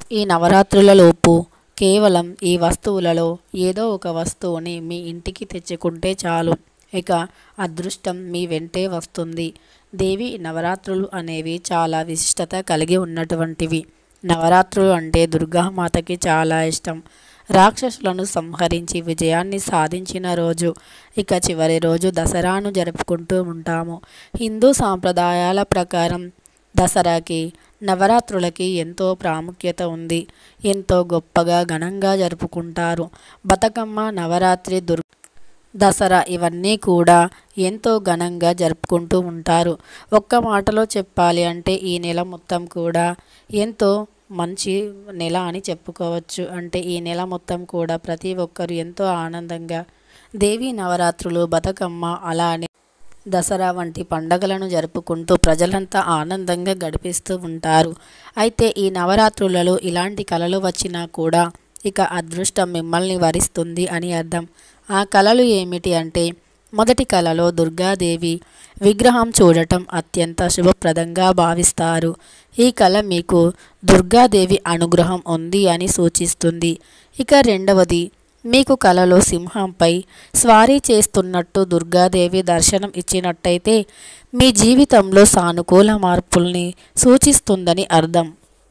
ఈ నవరాత్రులలోపు కేవలం ఈ వస్తువులలో ఏదో ఒక వస్తువుని మీ ఇంటికి తెచ్చుకుంటే చాలు, ఇక అదృష్టం మీ వెంటే వస్తుంది. దేవి నవరాత్రులు అనేవి చాలా విశిష్టత కలిగి ఉన్నటువంటివి. నవరాత్రులు అంటే దుర్గామాతకి చాలా ఇష్టం. రాక్షసులను సంహరించి విజయాన్ని సాధించిన రోజు. ఇక చివరి రోజు దసరాను జరుపుకుంటూ ఉంటాము. హిందూ సాంప్రదాయాల ప్రకారం దసరాకి నవరాత్రులకి ఎంతో ప్రాముఖ్యత ఉంది. ఎంతో గొప్పగా ఘనంగా జరుపుకుంటారు. బతుకమ్మ, నవరాత్రి, దసరా ఇవన్నీ కూడా ఎంతో ఘనంగా జరుపుకుంటూ ఉంటారు. ఒక్క మాటలో చెప్పాలి అంటే ఈ నెల మొత్తం కూడా ఎంతో మంచి నెల అని చెప్పుకోవచ్చు. అంటే ఈ నెల మొత్తం కూడా ప్రతి ఒక్కరు ఎంతో ఆనందంగా దేవీ నవరాత్రులు, బతుకమ్మ, అలానే దసరా వంటి పండగలను జరుపుకుంటూ ప్రజలంతా ఆనందంగా గడిపిస్తూ ఉంటారు. అయితే ఈ నవరాత్రులలో ఇలాంటి కలలు వచ్చినా కూడా ఇక అదృష్టం మిమ్మల్ని వరిస్తుంది అని అర్థం. ఆ కలలు ఏమిటి అంటే, మొదటి కలలో దుర్గాదేవి విగ్రహం చూడటం అత్యంత శుభప్రదంగా భావిస్తారు. ఈ కళ మీకు దుర్గాదేవి అనుగ్రహం ఉంది అని సూచిస్తుంది. ఇక రెండవది, మీకు కలలో సింహంపై స్వారీ చేస్తున్నట్టు దుర్గాదేవి దర్శనం ఇచ్చినట్టయితే మీ జీవితంలో సానుకూల మార్పుల్ని సూచిస్తుందని అర్థం.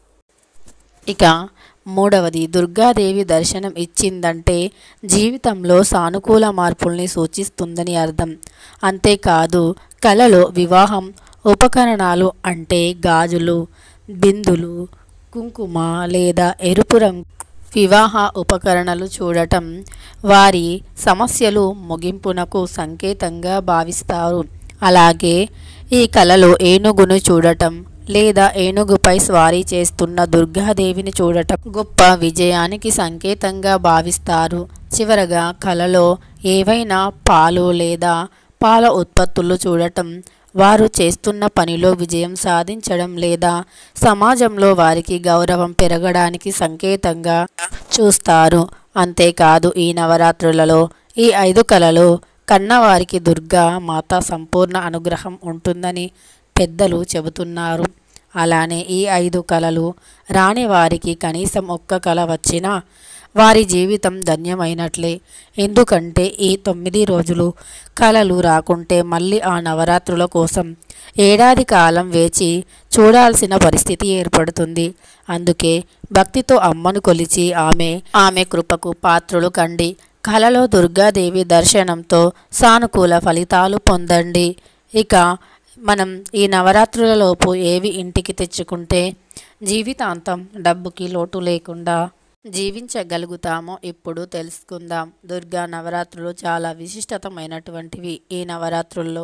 ఇక మూడవది, దుర్గాదేవి దర్శనం ఇచ్చిందంటే జీవితంలో సానుకూల మార్పుల్ని సూచిస్తుందని అర్థం. అంతేకాదు, కలలో వివాహం ఉపకరణాలు అంటే గాజులు, బిందులు, కుంకుమ లేదా ఎరుపు రంగు వివాహ ఉపకరణలు చూడటం వారి సమస్యలు ముగింపునకు సంకేతంగా భావిస్తారు. అలాగే ఈ కలలో ఏనుగును చూడటం లేదా ఏనుగుపై స్వారీ చేస్తున్న దుర్గాదేవిని చూడటం గొప్ప విజయానికి సంకేతంగా భావిస్తారు. చివరగా కలలో ఏవైనా పాలు లేదా పాల ఉత్పత్తులు చూడటం వారు చేస్తున్న పనిలో విజయం సాధించడం లేదా సమాజంలో వారికి గౌరవం పెరగడానికి సంకేతంగా చూస్తారు. అంతేకాదు, ఈ నవరాత్రులలో ఈ 5 కళలు కన్నవారికి దుర్గా మాత సంపూర్ణ అనుగ్రహం ఉంటుందని పెద్దలు చెబుతున్నారు. అలానే ఈ 5 కళలు రాని వారికి కనీసం ఒక్క కళ వచ్చినా వారి జీవితం ధన్యమైనట్లే. ఎందుకంటే ఈ 9 రోజులు కళలు రాకుంటే మళ్ళీ ఆ నవరాత్రుల కోసం ఏడాది కాలం వేచి చూడాల్సిన పరిస్థితి ఏర్పడుతుంది. అందుకే భక్తితో అమ్మను కొలిచి ఆమె కృపకు పాత్రులు కండి. కళలో దుర్గాదేవి దర్శనంతో సానుకూల ఫలితాలు పొందండి. ఇక మనం ఈ నవరాత్రులలోపు ఏవి ఇంటికి తెచ్చుకుంటే జీవితాంతం డబ్బుకి లోటు లేకుండా జీవించగలుగుతామో ఇప్పుడు తెలుసుకుందాం. దుర్గా నవరాత్రులు చాలా విశిష్టతమైనటువంటివి. ఈ నవరాత్రుల్లో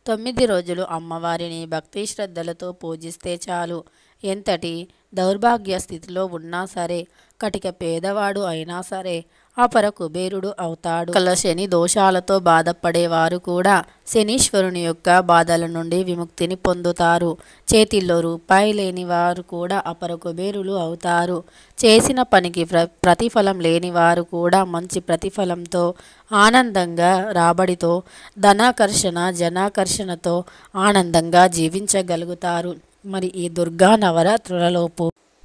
9 రోజులు అమ్మవారిని భక్తి శ్రద్ధలతో పూజిస్తే చాలు. ఎంతటి దౌర్భాగ్య స్థితిలో ఉన్నా సరే, కటిక పేదవాడు అయినా సరే అపర కుబేరుడు అవుతాడు. శని దోషాలతో బాధపడేవారు కూడా శనీశ్వరుని యొక్క బాధల నుండి విముక్తిని పొందుతారు. చేతిల్లో రూపాయి లేని వారు కూడా అపర కుబేరులు అవుతారు. చేసిన పనికి ప్రతిఫలం లేని వారు కూడా మంచి ప్రతిఫలంతో, ఆనందంగా, రాబడితో, ధనాకర్షణ, జనాకర్షణతో ఆనందంగా జీవించగలుగుతారు. మరి ఈ దుర్గా నవరాత్రులలోపు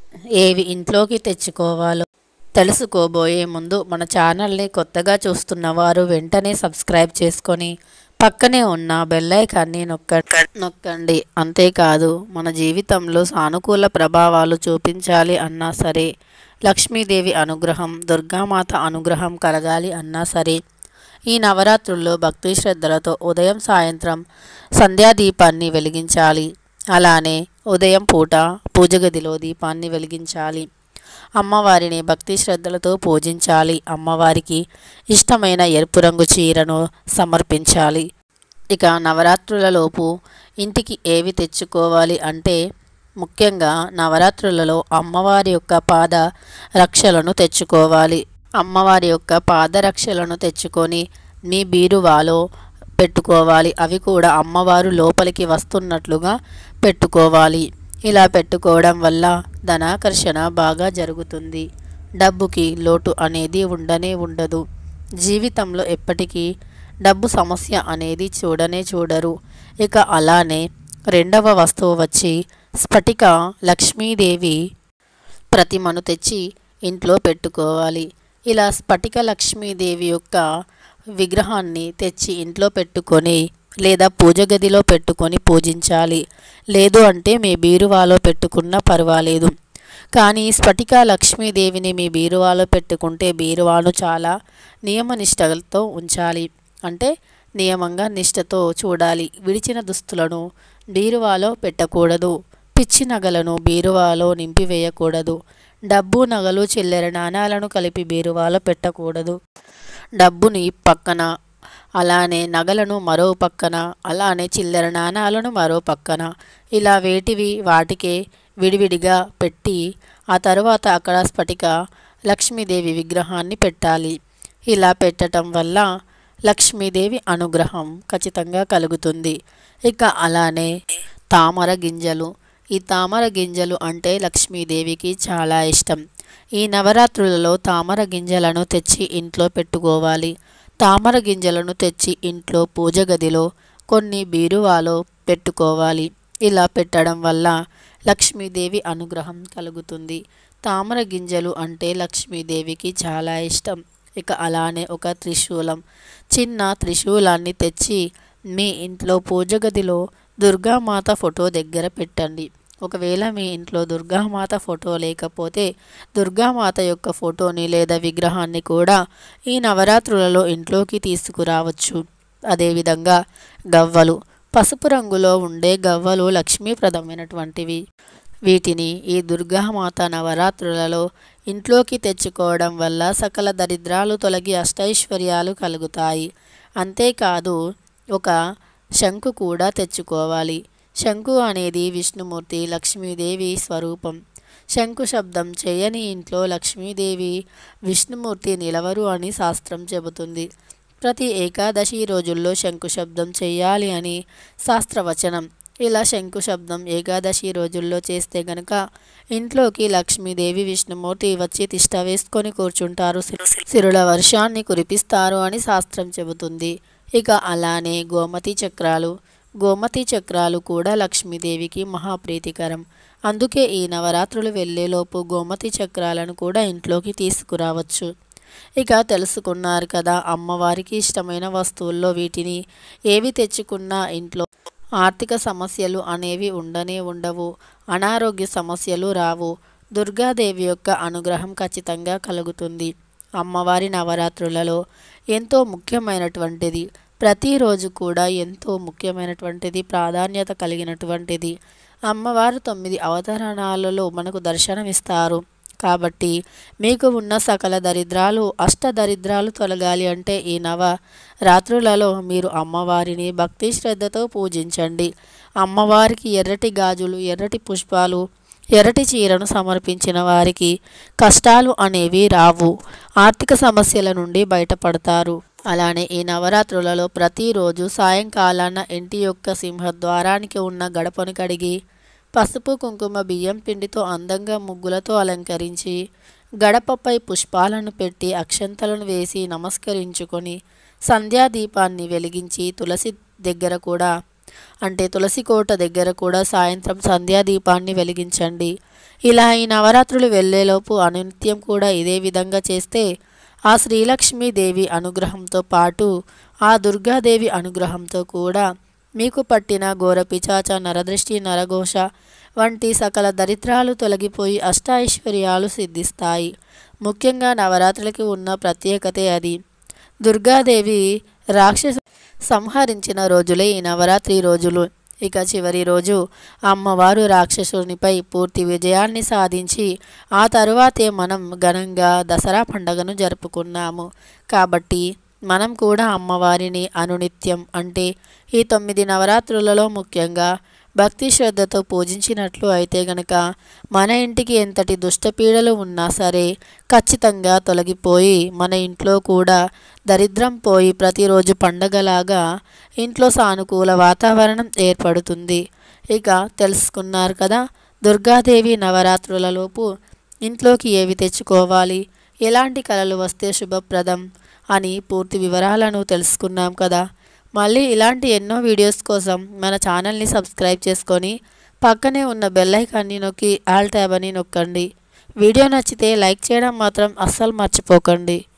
ఏవి ఇంట్లోకి తెచ్చుకోవాలో తెలుసుకోబోయే ముందు మన ఛానల్ని కొత్తగా చూస్తున్న వారు వెంటనే సబ్స్క్రైబ్ చేసుకొని పక్కనే ఉన్న బెల్ ఐకాన్ని నొక్కండి. అంతేకాదు, మన జీవితంలో సానుకూల ప్రభావాలు చూపించాలి అన్నా సరే, లక్ష్మీదేవి అనుగ్రహం, దుర్గామాత అనుగ్రహం కలగాలి అన్నా సరే ఈ నవరాత్రుల్లో భక్తి శ్రద్ధలతో ఉదయం సాయంత్రం సంధ్యాదీపాన్ని వెలిగించాలి. అలానే ఉదయం పూట పూజగదిలో దీపాన్ని వెలిగించాలి. అమ్మవారిని భక్తి శ్రద్ధలతో పూజించాలి. అమ్మవారికి ఇష్టమైన ఎరుపు రంగు చీరను సమర్పించాలి. ఇక నవరాత్రులలోపు ఇంటికి ఏవి తెచ్చుకోవాలి అంటే, ముఖ్యంగా నవరాత్రులలో అమ్మవారి యొక్క పాద రక్షలను తెచ్చుకోవాలి. అమ్మవారి యొక్క పాదరక్షలను తెచ్చుకొని మీ బీరువాలో పెట్టుకోవాలి. అవి కూడా అమ్మవారు లోపలికి వస్తున్నట్లుగా పెట్టుకోవాలి. ఇలా పెట్టుకోవడం వల్ల ధనాకర్షణ బాగా జరుగుతుంది. డబ్బుకి లోటు అనేది ఉండదు. జీవితంలో ఎప్పటికీ డబ్బు సమస్య అనేది చూడరు. ఇక అలానే రెండవ వస్తువు వచ్చి స్ఫటిక లక్ష్మీదేవి ప్రతిమను తెచ్చి ఇంట్లో పెట్టుకోవాలి. ఇలా స్ఫటిక లక్ష్మీదేవి యొక్క విగ్రహాన్ని తెచ్చి ఇంట్లో పెట్టుకొని లేదా పూజ గదిలో పెట్టుకొని పూజించాలి. లేదు అంటే మీ బీరువాలో పెట్టుకున్నా పర్వాలేదు. కానీ స్ఫటిక లక్ష్మీదేవిని మీ బీరువాలో పెట్టుకుంటే బీరువాను చాలా నియమనిష్టలతో ఉంచాలి. అంటే నియమంగా నిష్టతో చూడాలి. విడిచిన దుస్తులను బీరువాలో పెట్టకూడదు. పిచ్చి నగలను బీరువాలో నింపివేయకూడదు. డబ్బు నగలు చిల్లర నాణాలను కలిపి బీరువాలో పెట్టకూడదు. డబ్బుని పక్కన, అలానే నగలను మరో పక్కన, అలానే చిల్లర నాణాలను మరో పక్కన, ఇలా వేటివి వాటికే విడివిడిగా పెట్టి ఆ తర్వాత అక్కడ స్ఫటిక లక్ష్మీదేవి విగ్రహాన్ని పెట్టాలి. ఇలా పెట్టడం వల్ల లక్ష్మీదేవి అనుగ్రహం ఖచ్చితంగా కలుగుతుంది. ఇక అలానే తామర గింజలు. ఈ తామర గింజలు అంటే లక్ష్మీదేవికి చాలా ఇష్టం. ఈ నవరాత్రులలో తామర గింజలను తెచ్చి ఇంట్లో పెట్టుకోవాలి. తామర గింజలను తెచ్చి ఇంట్లో పూజ గదిలో కొన్ని బీరువాలో పెట్టుకోవాలి. ఇలా పెట్టడం వల్ల లక్ష్మీదేవి అనుగ్రహం కలుగుతుంది. తామర గింజలు అంటే లక్ష్మీదేవికి చాలా ఇష్టం. ఇక అలానే ఒక త్రిశూలం, చిన్న త్రిశూలాన్ని తెచ్చి మీ ఇంట్లో పూజ గదిలో దుర్గామాత ఫోటో దగ్గర పెట్టండి. ఒకవేళ మీ ఇంట్లో దుర్గామాత ఫోటో లేకపోతే దుర్గామాత యొక్క ఫోటోని లేదా విగ్రహాన్ని కూడా ఈ నవరాత్రులలో ఇంట్లోకి తీసుకురావచ్చు. అదేవిధంగా గవ్వలు, పసుపు రంగులో ఉండే గవ్వలు లక్ష్మీప్రదమైనటువంటివి. వీటిని ఈ దుర్గామాత నవరాత్రులలో ఇంట్లోకి తెచ్చుకోవడం వల్ల సకల దరిద్రాలు తొలగి అష్టైశ్వర్యాలు కలుగుతాయి. అంతేకాదు ఒక శంకు కూడా తెచ్చుకోవాలి. శంకు అనేది విష్ణుమూర్తి లక్ష్మీదేవి స్వరూపం. శంకు శబ్దం చేయని ఇంట్లో లక్ష్మీదేవి విష్ణుమూర్తి నిలవరు అని శాస్త్రం చెబుతుంది. ప్రతి ఏకాదశి రోజుల్లో శంకు శబ్దం చేయాలి అని శాస్త్రవచనం. ఇలా శంకు శబ్దం ఏకాదశి రోజుల్లో చేస్తే గనక ఇంట్లోకి లక్ష్మీదేవి విష్ణుమూర్తి వచ్చి తిష్ట వేసుకొని కూర్చుంటారు, సిరుల వర్షాన్ని కురిపిస్తారు అని శాస్త్రం చెబుతుంది. ఇక అలానే గోమతి చక్రాలు. గోమతి చక్రాలు కూడా లక్ష్మీదేవికి మహాప్రీతికరం. అందుకే ఈ నవరాత్రులు వెళ్ళేలోపు గోమతి చక్రాలను కూడా ఇంట్లోకి తీసుకురావచ్చు. ఇక తెలుసుకున్నారు కదా అమ్మవారికి ఇష్టమైన వస్తువుల్లో వీటిని ఏవి తెచ్చుకున్నా ఇంట్లో ఆర్థిక సమస్యలు అనేవి ఉండనే ఉండవు, అనారోగ్య సమస్యలు రావు. దుర్గాదేవి యొక్క అనుగ్రహం ఖచ్చితంగా కలుగుతుంది. అమ్మవారి నవరాత్రులలో ఎంతో ముఖ్యమైనటువంటిది, ప్రతిరోజు కూడా ఎంతో ముఖ్యమైనటువంటిది, ప్రాధాన్యత కలిగినటువంటిది. అమ్మవారు 9 అవతరణాలలో మనకు దర్శనమిస్తారు. కాబట్టి మీకు ఉన్న సకల దరిద్రాలు, అష్టదరిద్రాలు తొలగాలి అంటే ఈ నవరాత్రులలో మీరు అమ్మవారిని భక్తి శ్రద్ధతో పూజించండి. అమ్మవారికి ఎర్రటి గాజులు, ఎర్రటి పుష్పాలు, ఎర్రటి చీరను సమర్పించిన వారికి కష్టాలు అనేవి రావు, ఆర్థిక సమస్యల నుండి బయటపడతారు. అలానే ఈ నవరాత్రులలో ప్రతిరోజు సాయంకాలాన ఇంటి యొక్క సింహద్వారానికి ఉన్న గడపను కడిగి పసుపు కుంకుమ బియ్యం పిండితో అందంగా ముగ్గులతో అలంకరించి గడపపై పుష్పాలను పెట్టి అక్షంతలను వేసి నమస్కరించుకొని సంధ్యాదీపాన్ని వెలిగించి తులసి దగ్గర కూడా అంటే తులసి కోట దగ్గర కూడా సాయంత్రం సంధ్యాదీపాన్ని వెలిగించండి. ఇలా ఈ నవరాత్రులు వెళ్ళేలోపు అనునిత్యం కూడా ఇదే విధంగా చేస్తే ఆ శ్రీలక్ష్మీదేవి అనుగ్రహంతో పాటు ఆ దుర్గాదేవి అనుగ్రహంతో కూడా మీకు పట్టిన ఘోర పిచాచ, నరదృష్టి, నరఘోష వంటి సకల దరిద్రాలు తొలగిపోయి అష్టైశ్వర్యాలు సిద్ధిస్తాయి. ముఖ్యంగా నవరాత్రులకి ఉన్న ప్రత్యేకతే అది. దుర్గాదేవి రాక్షస సంహరించిన రోజులే ఈ నవరాత్రి రోజులు. ఇక చివరి రోజు అమ్మవారు రాక్షసునిపై పూర్తి విజయాన్ని సాధించి ఆ తరువాతే మనం ఘనంగా దసరా పండుగను జరుపుకున్నాము. కాబట్టి మనం కూడా అమ్మవారిని అనునిత్యం అంటే ఈ 9 నవరాత్రులలో ముఖ్యంగా భక్తి శ్రద్ధతో పూజించినట్లు అయితే గనక మన ఇంటికి ఎంతటి దుష్టపీడలు ఉన్నా సరే ఖచ్చితంగా తొలగిపోయి మన ఇంట్లో కూడా దరిద్రం పోయి ప్రతిరోజు పండగలాగా ఇంట్లో సానుకూల వాతావరణం ఏర్పడుతుంది. ఇక తెలుసుకున్నారు కదా దుర్గాదేవి నవరాత్రులలోపు ఇంట్లోకి ఏవి తెచ్చుకోవాలి, ఎలాంటి కళలు వస్తే శుభప్రదం అని పూర్తి వివరాలను తెలుసుకున్నాం కదా. మళ్ళీ ఇలాంటి ఎన్నో వీడియోస్ కోసం మన ఛానల్ని సబ్స్క్రైబ్ చేసుకొని పక్కనే ఉన్న బెల్ ఐకాన్ని నొక్కి ఆల్ ట్యాబ్ అని నొక్కండి. వీడియో నచ్చితే లైక్ చేయడం మాత్రం అస్సలు మర్చిపోకండి.